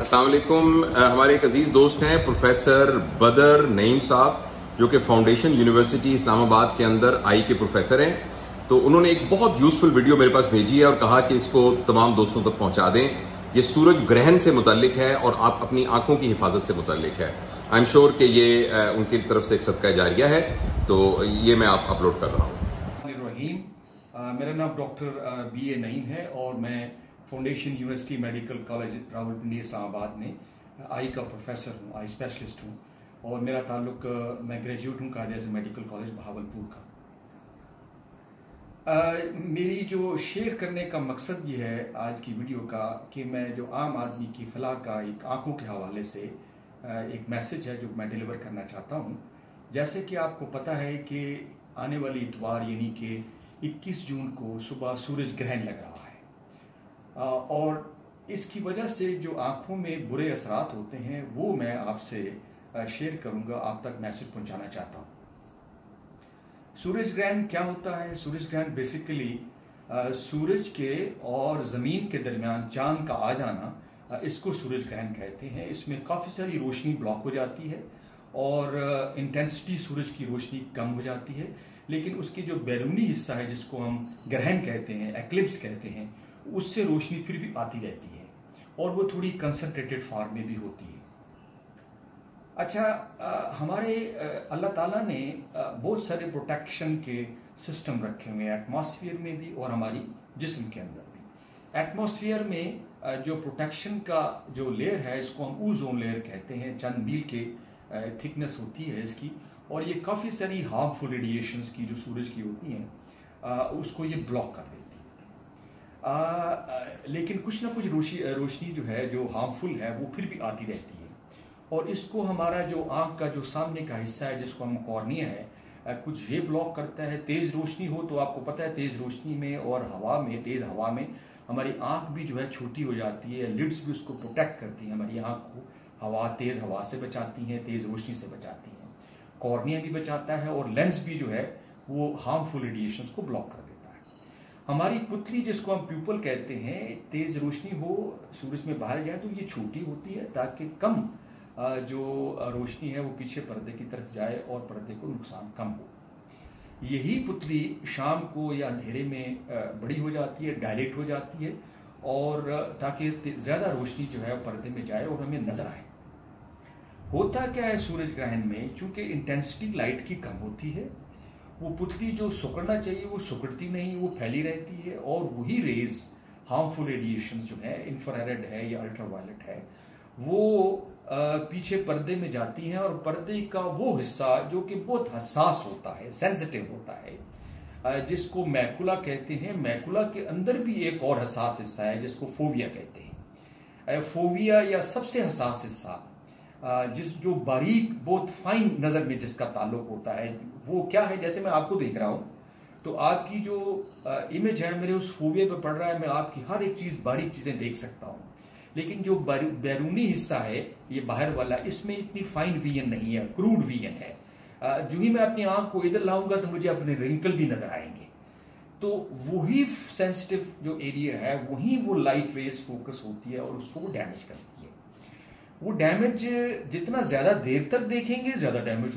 अस्सलाम वालेकुम। हमारे एक अजीज दोस्त हैं प्रोफेसर बदर नईम साहब, जो कि फाउंडेशन यूनिवर्सिटी इस्लामाबाद के अंदर आई के प्रोफेसर हैं। तो उन्होंने एक बहुत यूजफुल वीडियो मेरे पास भेजी है और कहा कि इसको तमाम दोस्तों तक पहुंचा दें। ये सूरज ग्रहण से मुतल्लिक है और आप अपनी आंखों की हिफाजत से मुतल्लिक है। आई एम श्योर कि ये उनकी तरफ से एक सदका जारिया है, तो ये मैं आप अपलोड कर रहा हूँ। मेरा नाम डॉक्टर BA नईम है और मैं foundation university medical college Rawalpindi Islamabad में आई का प्रोफेसर हूँ, आई स्पेशलिस्ट हूँ और मेरा ताल्लुक मैं ग्रेजुएट हूँ कायदे मेडिकल कॉलेज बहावलपुर का। मेरी जो शेयर करने का मकसद ये है आज की वीडियो का कि मैं जो आम आदमी की फलाह का एक आंखों के हवाले से एक मैसेज है जो मैं डिलीवर करना चाहता हूँ। जैसे कि आपको पता है कि आने वाली इतवार यानी कि 21 जून को सुबह सूरज ग्रहण लग रहा है और इसकी वजह से जो आंखों में बुरे असरात होते हैं वो मैं आपसे शेयर करूंगा, आप तक मैसेज पहुंचाना चाहता हूं। सूरज ग्रहण क्या होता है? सूरज ग्रहण बेसिकली सूरज के और जमीन के दरमियान चांद का आ जाना, इसको सूरज ग्रहण कहते हैं। इसमें काफी सारी रोशनी ब्लॉक हो जाती है और इंटेंसिटी सूरज की रोशनी कम हो जाती है, लेकिन उसकी जो बैरूनी हिस्सा है जिसको हम ग्रहण कहते हैं, एक्लिप्स कहते हैं, उससे रोशनी फिर भी आती रहती है और वो थोड़ी कंसंट्रेटेड फॉर्म में भी होती है। अच्छा, हमारे अल्लाह ताला ने बहुत सारे प्रोटेक्शन के सिस्टम रखे हुए हैं, एटमॉस्फेयर में भी और हमारी जिस्म के अंदर भी। एटमॉस्फेयर में जो प्रोटेक्शन का जो लेयर है इसको हम ओजोन लेयर कहते हैं। चंद मील के थिकनेस होती है इसकी और ये काफ़ी सारी हार्मफुल रेडिएशंस की जो सूरज की होती हैं उसको ये ब्लॉक कर देती है। लेकिन कुछ ना कुछ रोशनी जो है जो हार्मफुल है वो फिर भी आती रहती है और इसको हमारा जो आँख का जो सामने का हिस्सा है जिसको हम कॉर्निया है कुछ ये ब्लॉक करता है। तेज़ रोशनी हो तो आपको पता है तेज़ रोशनी में और हवा में, तेज़ हवा में हमारी आँख भी जो है छोटी हो जाती है। लिड्स भी उसको प्रोटेक्ट करती है, हमारी आँख को तेज़ हवा से बचाती हैं, तेज़ रोशनी से बचाती हैं। कॉर्निया भी बचाता है और लेंस भी जो है वो हार्मफुल रेडिएशंस को ब्लॉक कर देता है। हमारी पुतली जिसको हम प्यूपल कहते हैं, तेज रोशनी हो सूरज में बाहर जाए तो ये छोटी होती है ताकि कम जो रोशनी है वो पीछे पर्दे की तरफ जाए और पर्दे को नुकसान कम हो। यही पुतली शाम को या अंधेरे में बड़ी हो जाती है, डायलेट हो जाती है और ताकि ज़्यादा रोशनी जो है पर्दे में जाए और हमें नजर आए। होता क्या है सूरज ग्रहण में, चूंकि इंटेंसिटी लाइट की कम होती है, वो पुतली जो सिकुड़ना चाहिए वो सिकुड़ती नहीं, वो फैली रहती है और वही रेज हार्मफुल रेडिएशंस जो है, इंफ्रारेड है या अल्ट्रावायलेट है, वो पीछे पर्दे में जाती हैं और पर्दे का वो हिस्सा जो कि बहुत हसास होता है, सेंसिटिव होता है, जिसको मैकुला कहते हैं। मैकुला के अंदर भी एक और हसास हिस्सा है जिसको फोविया कहते हैं। फोविया या सबसे हसास हिस्सा जो बारीक बहुत फाइन नजर में जिसका ताल्लुक होता है वो क्या है? जैसे मैं आपको देख रहा हूं तो आपकी जो इमेज है मेरे उस फोविया पे पड़ रहा है, मैं आपकी हर एक चीज बारीक चीजें देख सकता हूं, लेकिन जो बैरूनी हिस्सा है ये बाहर वाला, इसमें इतनी फाइन विजन नहीं है, क्रूड विजन है। जो ही मैं अपनी आंख को इधर लाऊंगा तो मुझे अपने रिंकल भी नजर आएंगे। तो वही सेंसिटिव जो एरिया है वही वो लाइट रेज फोकस होती है और उसको वो डैमेज करती है। वो डैमेज जितना ज्यादा देर तक देखेंगे ज्यादा डैमेज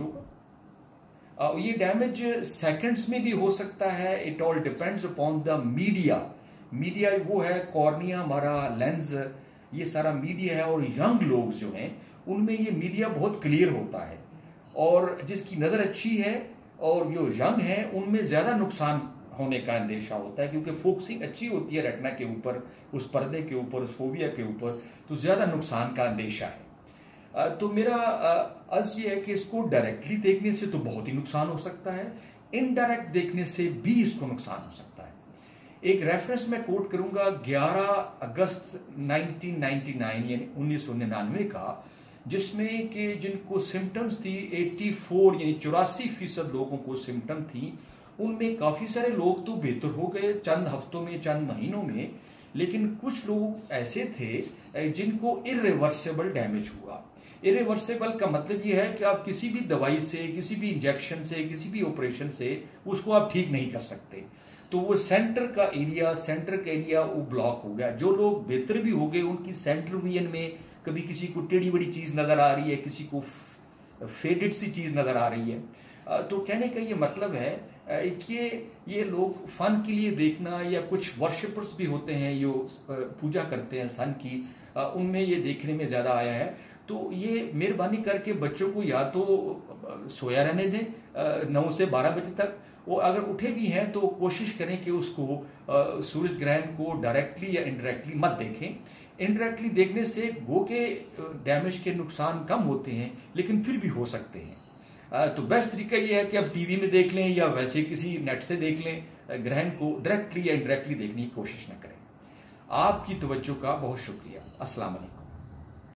होगा। ये डैमेज सेकंड्स में भी हो सकता है। It all depends upon the media. Media वो है कॉर्निया, हमारा लेंस, ये सारा मीडिया है। और यंग लोग जो हैं उनमें ये मीडिया बहुत क्लियर होता है और जिसकी नजर अच्छी है और जो यंग है उनमें ज्यादा नुकसान होने का अंदेशा होता है, क्योंकि फोकसिंग अच्छी होती है रेटिना के ऊपर, उस पर्दे के ऊपर, उस फोबिया के ऊपर, तो ज्यादा नुकसान का अंदेशा है। तो मेरा अर्ज ये है कि इसको डायरेक्टली देखने से तो बहुत ही नुकसान हो सकता है, इनडायरेक्ट देखने से भी इसको नुकसान हो सकता है। एक रेफरेंस मैं कोट करूंगा 11 अगस्त 1999 यानी 1999 का, जिसमें कि जिनको सिम्टम्स थी 84 यानी 84% लोगों को सिम्टम थी। उनमें काफी सारे लोग तो बेहतर हो गए चंद हफ्तों में, चंद महीनों में, लेकिन कुछ लोग ऐसे थे जिनको इरिवर्सिबल डैमेज हुआ। इरिवर्सिबल का मतलब यह है कि आप किसी भी दवाई से, किसी भी इंजेक्शन से, किसी भी ऑपरेशन से उसको आप ठीक नहीं कर सकते। तो वो सेंटर का एरिया वो ब्लॉक हो गया। जो लोग बेहतर भी हो गए उनकी सेंटर विजन में कभी किसी को टेढ़ी बड़ी चीज नजर आ रही है, किसी को फेडेड सी चीज नजर आ रही है। तो कहने का ये मतलब है कि ये लोग फन के लिए देखना, या कुछ वर्शिपर्स भी होते हैं जो पूजा करते हैं सन की, उनमें ये देखने में ज्यादा आया है। तो ये मेहरबानी करके बच्चों को या तो सोया रहने दें 9 से 12 बजे तक, वो अगर उठे भी हैं तो कोशिश करें कि उसको सूरज ग्रहण को डायरेक्टली या इनडायरेक्टली मत देखें। इनडायरेक्टली देखने से गो के डैमेज के नुकसान कम होते हैं, लेकिन फिर भी हो सकते हैं। तो बेस्ट तरीका यह है कि आप टीवी में देख लें या वैसे किसी नेट से देख लें, ग्रहण को डायरेक्टली या इनडायरेक्टली देखने की कोशिश न करें। आपकी तवज्जो का बहुत शुक्रिया। अस्सलाम वालेकुम।